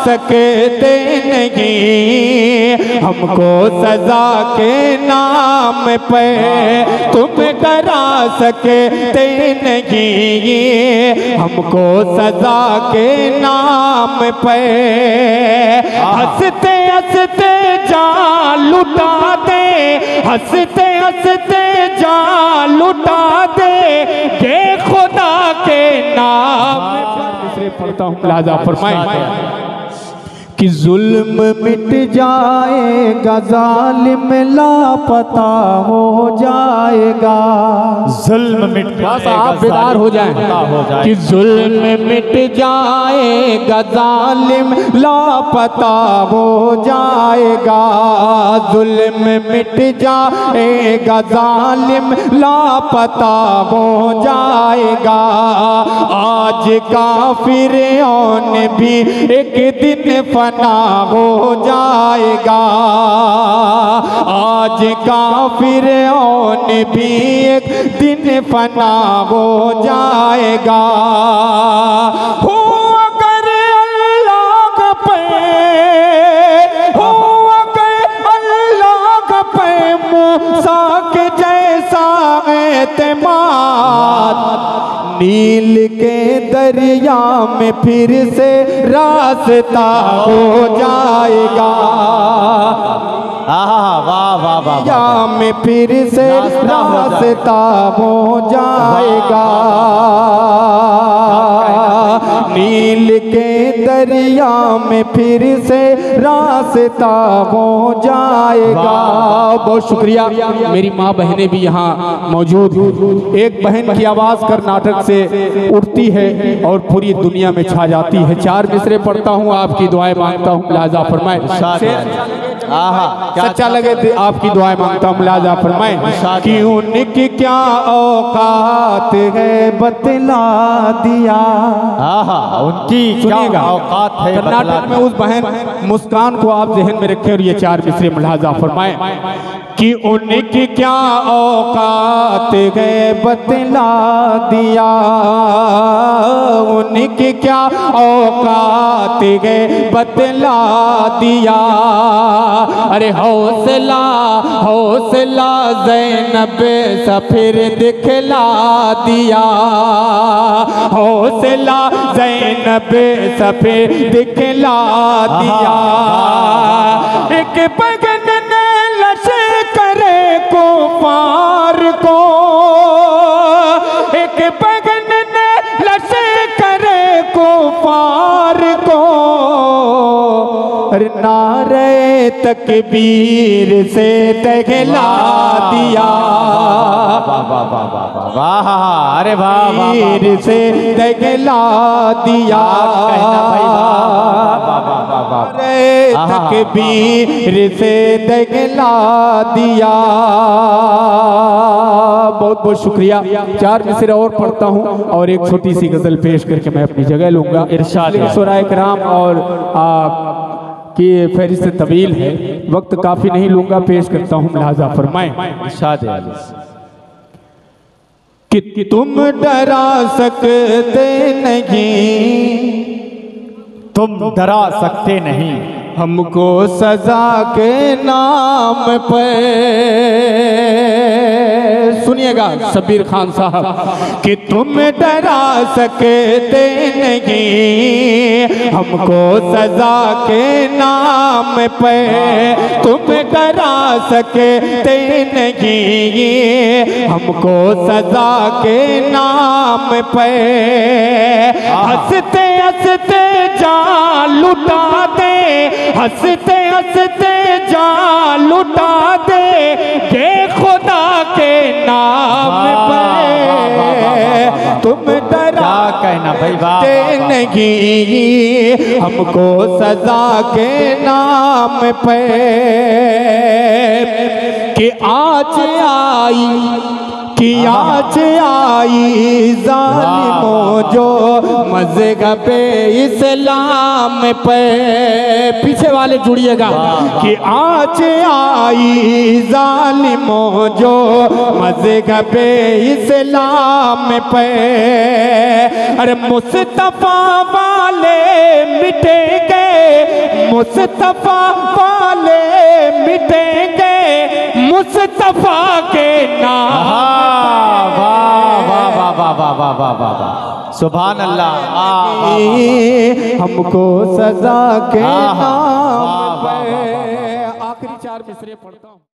सकते नहीं हमको सजा के नाम पे, तुम डरा सकते नहीं हमको सजा के नाम पे। हंसते हंसते जान लुटा दे, हंसते हंसते जान लुटा दे के खुदा के नाम पे। पढ़ता हूँ लिहाजा फरमाए कि जुल्म मिट जाएगा, जालिम लापता हो जाएगा। जुल्म मिट जाएगा, आप बेदार हो जाएं कि जुल्म मिट जाएगा, जालिम लापता हो जाएगा। जुल्म मिट जाएगा, जालिम लापता हो जाएगा। आज काफिरों ने भी एक दिन फना हो जाएगा। आज काफिरों ने भी एक दिन फना हो जाएगा। हो अगर अल्लाह पे, हो अगर अल्लाह पे मूसा के जैसा एतमाद, नील के दरिया में फिर से रास्ता हो जाएगा। वाह वाह वाह, या में फिर से रास्ता हो जाएगा। नील के दरिया में फिर से रास्ता हो जाएगा। बहुत शुक्रिया। मेरी माँ बहनें भी यहाँ मौजूद। एक बहन की आवाज़ कर्नाटक से उठती है और पूरी दुनिया में छा जाती है। 4 मिसरे पढ़ता हूँ, आपकी दुआएं मांगता हूँ, लिहाजा फरमाए। सच्चा लगे थे आपकी दुआएं मांगता हूँ, लिहाजा फरमाए कि उनकी क्या औकात है बतला दिया। उनकी क्या औकात है। कर्नाटक में उस बहन मुस्कान को आप जहन में रखें और ये 4 मिसरे लिहाजा फरमाए कि उनकी क्या औकात है बतला दिया। उनकी क्या औकात है बतला दिया। अरे हौसला हौसला ज़ैनब सफिर दिखला दिया। हौसला ज़ैनब सफिर दिखला दिया। एक बगन ने लश्कर को पार को, एक बगन ने लश्कर को पार को, नारे तकबीर से दहला दिया। वाह, अरे वाह, तकबीर से दहला दिया। अरे तकबीर से दहला दिया। बहुत बहुत शुक्रिया। 4 मिसरे और पढ़ता हूँ और एक छोटी सी गजल पेश करके मैं अपनी जगह लूंगा। इरशाद शुराए किराम और कि फहरिस्त तवील है, वक्त काफ़ी नहीं लूँगा, पेश करता हूँ, लिहाजा फरमाएं। इरशाद कि तुम डरा सकते नहीं, तुम डरा सकते नहीं हमको सजा के नाम पे। सुनिएगा शबीर खान साहब कि तुम डरा सकते नहीं हमको सजा के नाम पे। तुम डरा सकते नहीं हमको सजा के नाम पे। हंसते हंसते जान लुटा दे, हंसते हंसते जान लुटा दे के खुदा के नाम पे। तुम डरा कहना भाई नहीं हमको सजा के नाम पे। कि आज आई कि आज आई ज़ालिमों जो मज़हब इस्लाम पे। पीछे वाले जुड़िएगा कि आज आई ज़ालिमों जो मज़हब इस्लाम पे। अरे मुस्तफ़ा वाले मिटेंगे मुस्तफा वाले मिटेंगे मुस्तफा के नाम। वाह वाह वाह वाह वाह वाह वाह वाह वाह, सुभान अल्लाह। हमको सजा के नाम वाह, वाह, वाह, वाह, पे वाह, वाह। आखिरी 4 मिसरे पढ़ता हूँ।